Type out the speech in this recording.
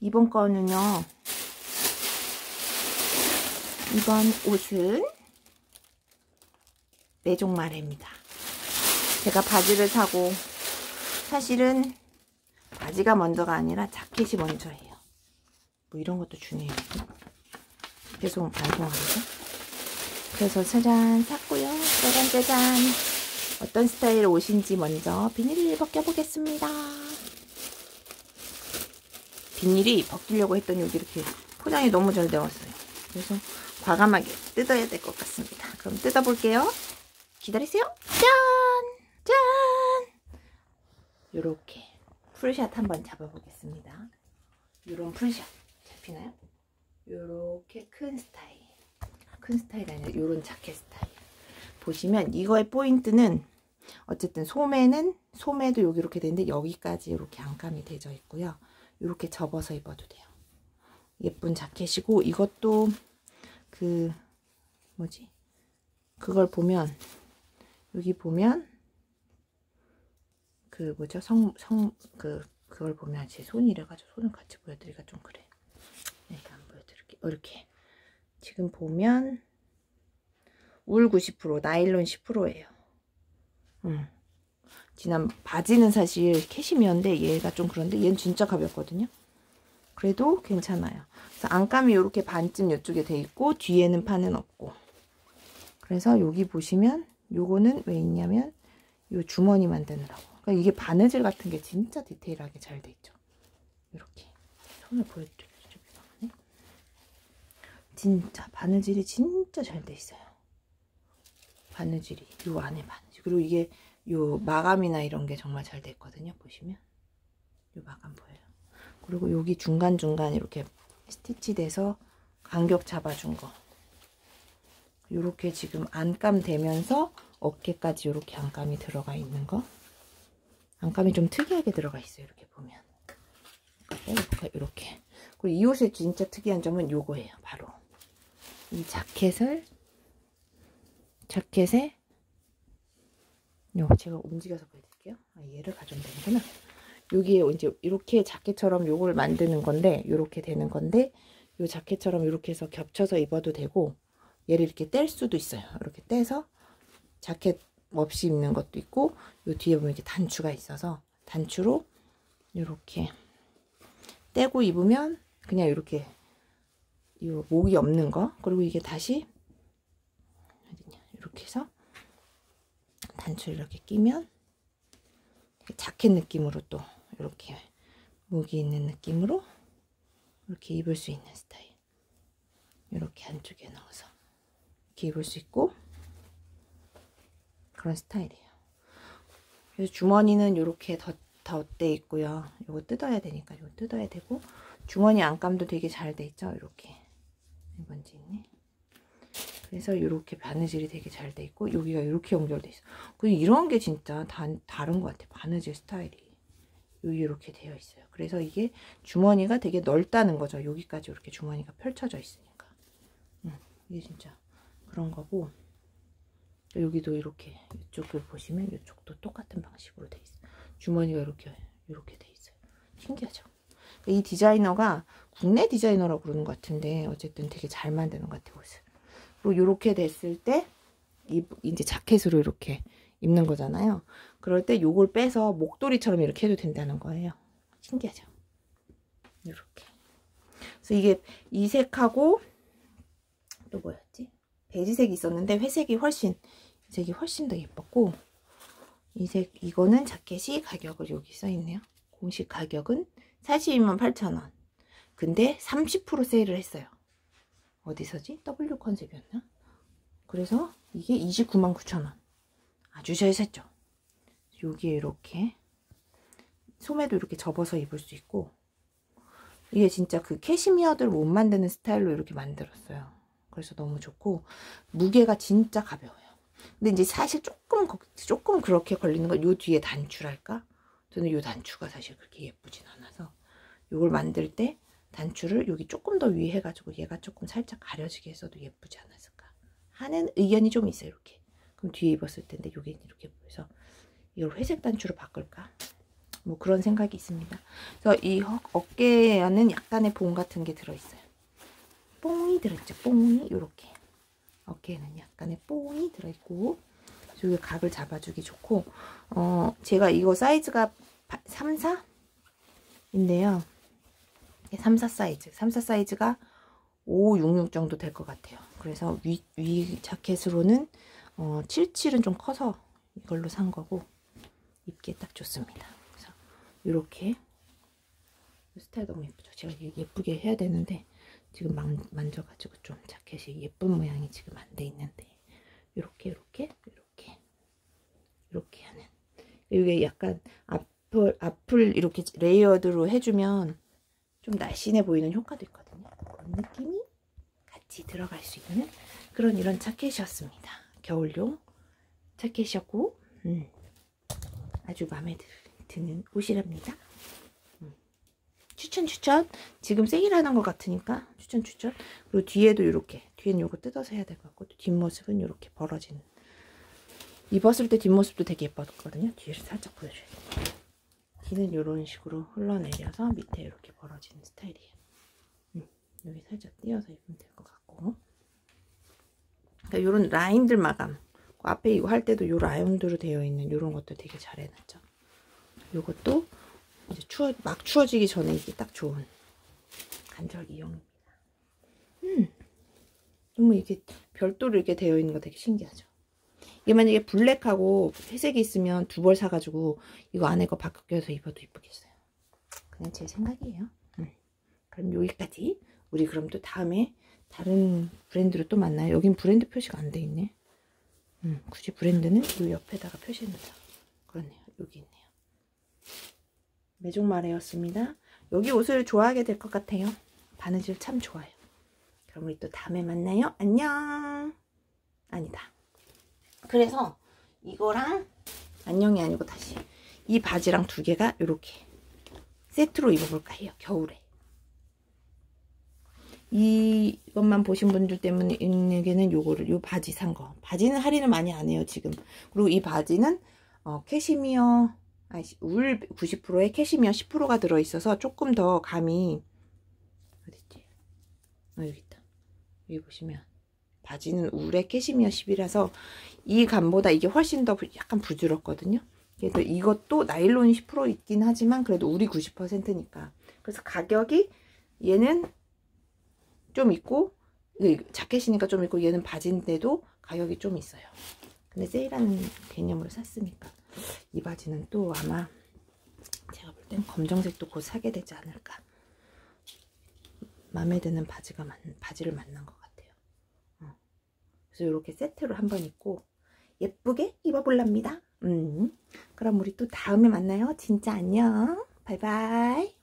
이번 거는요, 이번 옷은 내종마레입니다. 제가 바지를 사고, 사실은 바지가 먼저가 아니라 자켓이 먼저예요. 뭐 이런 것도 중요해요. 계속 방송하면서. 그래서 짜잔 샀고요. 짜잔 짜잔. 어떤 스타일 옷인지 먼저 비닐을 벗겨보겠습니다. 비닐이 벗기려고 했더니 여기 이렇게 포장이 너무 잘 되었어요. 그래서 과감하게 뜯어야 될 것 같습니다. 그럼 뜯어볼게요. 기다리세요. 짠! 짠! 요렇게 풀샷 한번 잡아보겠습니다. 요런 풀샷 잡히나요? 요렇게 큰 스타일. 큰 스타일이 아니라 요런 자켓 스타일. 보시면 이거의 포인트는 어쨌든 소매도 여기 이렇게 되는데 여기까지 이렇게 안감이 되어 있고요. 이렇게 접어서 입어도 돼요. 예쁜 자켓이고, 이것도 그 뭐지? 그걸 보면 여기 보면 그 뭐죠? 그걸 보면 제 손이래 가지고 손을 같이 보여드리기가 좀 그래. 이렇게 안 보여드릴게요. 이렇게 지금 보면 울 90%, 나일론 10%예요. 지난 바지는 사실 캐시미어인데 얘가 좀 그런데 얘는 진짜 가볍거든요. 그래도 괜찮아요. 그래서 안감이 이렇게 반쯤 이쪽에 돼 있고 뒤에는 판은 없고. 그래서 여기 보시면 요거는 왜 있냐면 요 주머니 만드느라고. 그러니까 이게 바느질 같은 게 진짜 디테일하게 잘 돼 있죠. 이렇게 손을 보여드릴게요. 좀 이상하네. 진짜 바느질이 진짜 잘 돼 있어요. 바느질이 요 안에 바느질. 그리고 이게 요 마감이나 이런 게 정말 잘 됐거든요. 보시면 요 마감 보여요. 그리고 여기 중간중간 이렇게 스티치 돼서 간격 잡아준 거. 요렇게 지금 안감 되면서 어깨까지 요렇게 안감이 들어가 있는 거. 안감이 좀 특이하게 들어가 있어요. 이렇게 보면. 빼볼까요? 이렇게. 그리고 이 옷의 진짜 특이한 점은 요거예요. 바로 이 자켓에 요거 제가 움직여서 보여드릴게요. 얘를 가져오면 되는구나. 여기에 이제 이렇게 자켓처럼 요거를 만드는 건데, 요렇게 되는 건데, 요 자켓처럼 이렇게 해서 겹쳐서 입어도 되고, 얘를 이렇게 뗄 수도 있어요. 이렇게 떼서 자켓 없이 입는 것도 있고, 요 뒤에 보면 이렇게 단추가 있어서 단추로 이렇게 떼고 입으면 그냥 이렇게 요 목이 없는 거. 그리고 이게 다시 이렇게 해서 단추를 이렇게 끼면 자켓 느낌으로 또 이렇게 목이 있는 느낌으로 이렇게 입을 수 있는 스타일. 이렇게 안쪽에 넣어서 이렇게 입을 수 있고 그런 스타일이에요. 그래서 주머니는 이렇게 덧대 있고요. 이거 뜯어야 되니까 이거 뜯어야 되고, 주머니 안감도 되게 잘 돼 있죠. 이렇게 먼지 있네. 그래서 이렇게 바느질이 되게 잘 돼 있고, 여기가 이렇게 연결돼 있어. 그리고 이런 게 진짜 다른 것 같아. 바느질 스타일이 여기 이렇게 되어 있어요. 그래서 이게 주머니가 되게 넓다는 거죠. 여기까지 이렇게 주머니가 펼쳐져 있으니까. 이게 진짜 그런 거고, 여기도 이렇게 이쪽을 보시면 이쪽도 똑같은 방식으로 돼 있어요. 주머니가 이렇게 돼 있어요. 신기하죠? 이 디자이너가 국내 디자이너라고 그러는 것 같은데 어쨌든 되게 잘 만드는 것 같아요, 옷을. 그리고 이렇게 됐을 때 이제 자켓으로 이렇게 입는 거잖아요. 그럴 때 요걸 빼서 목도리처럼 이렇게 해도 된다는 거예요. 신기하죠? 이렇게. 그래서 이게 이 색하고 또 뭐였지? 베지색이 있었는데 회색이 이 색이 훨씬 더 예뻤고, 이거는 자켓이 가격을 여기 써있네요. 공식 가격은 428,000원. 근데 30% 세일을 했어요. 어디서지? W 컨셉이었나? 그래서 이게 299,000원. 아주 잘 샀죠. 여기에 이렇게 소매도 이렇게 접어서 입을 수 있고, 이게 진짜 그 캐시미어들 못 만드는 스타일로 이렇게 만들었어요. 그래서 너무 좋고, 무게가 진짜 가벼워요. 근데 이제 사실 조금 그렇게 걸리는 건 요 뒤에 단추랄까? 저는 요 단추가 사실 그렇게 예쁘진 않아서, 요걸 만들 때 단추를 여기 조금 더 위에 해가지고 얘가 조금 살짝 가려지게 했어도 예쁘지 않았을까 하는 의견이 좀 있어요. 이렇게. 그럼 뒤에 입었을 텐데 요게 이렇게 보여서 이걸 회색 단추로 바꿀까? 뭐 그런 생각이 있습니다. 그래서 이 어깨에는 약간의 봉 같은 게 들어있어요. 뽕이 들어있죠. 뽕이 이렇게 어깨에는 약간의 뽕이 들어있고 여기 각을 잡아주기 좋고 제가 이거 사이즈가 3, 4인데요. 3, 4 사이즈. 3, 4 사이즈가 5, 6, 6 정도 될 것 같아요. 그래서 위 자켓으로는 7, 7은 좀 커서 이걸로 산 거고 입기에 딱 좋습니다. 그래서 이렇게 스타일 너무 예쁘죠. 제가 예쁘게 해야 되는데 지금 만져가지고 좀 자켓이 예쁜 모양이 지금 안 돼 있는데 이렇게 하는 이게 약간 앞을 이렇게 레이어드로 해주면 좀 날씬해 보이는 효과도 있거든요. 그런 느낌이 같이 들어갈 수 있는 그런 이런 자켓이었습니다. 겨울용 자켓이었고 아주 마음에 드는 옷이랍니다. 추천 지금 세일하는 것 같으니까 추천 그리고 뒤에도 이렇게 뒤에는 요거 뜯어서 해야 될 것 같고 뒷모습은 이렇게 벌어지는 입었을 때 뒷모습도 되게 예뻤거든요. 뒤를 살짝 보여줘야 돼요. 뒤는 이런 식으로 흘러내려서 밑에 이렇게 벌어지는 스타일이에요. 여기 살짝 띄어서 입으면 될 것 같고 그러니까 이런 라인들 마감 그 앞에 이거 할 때도 요 라인으로 되어 있는 이런 것도 되게 잘 해놨죠. 요것도 이제 막 추워지기 전에 이게 딱 좋은 간절기용입니다. 너무 이게 별도로 이렇게 되어 있는 거 되게 신기하죠. 이게 만약에 블랙하고 회색이 있으면 두 벌 사가지고 이거 안에 거 바꿔 껴서 입어도 이쁘겠어요. 그냥 제 생각이에요. 그럼 여기까지. 우리 그럼 또 다음에 다른 브랜드로 또 만나요. 여긴 브랜드 표시가 안 돼 있네. 굳이 브랜드는 이 옆에다가 표시해놓자. 그렇네요. 여기 있네요. 메종마레였습니다. 여기 옷을 좋아하게 될 것 같아요. 바느질 참 좋아요. 그럼 우리 또 다음에 만나요. 안녕. 아니다. 그래서 이거랑 안녕이 아니고 다시 이 바지랑 두 개가 이렇게 세트로 입어볼까 해요. 겨울에. 이것만 보신 분들 때문에는 요거를 요 바지 산 거. 바지는 할인을 많이 안 해요 지금. 그리고 이 바지는 캐시미어 울 90%에 캐시미어 10%가 들어있어서 조금 더 감이 어딨지? 여기 있다. 여기 보시면 바지는 울에 캐시미어 10이라서 이 감보다 이게 훨씬 더 약간 부드럽거든요. 그래서 이것도 나일론 10% 있긴 하지만 그래도 울이 90%니까. 그래서 가격이 얘는 좀 있고 자켓이니까 좀 있고 얘는 바지인데도 가격이 좀 있어요. 근데 세일하는 개념으로 샀으니까 이 바지는 또 아마 제가 볼 땐 검정색도 곧 사게 되지 않을까. 마음에 드는 바지를 만난 것 같아요. 그래서 이렇게 세트로 한번 입고 예쁘게 입어볼랍니다. 그럼 우리 또 다음에 만나요. 진짜 안녕. 바이바이.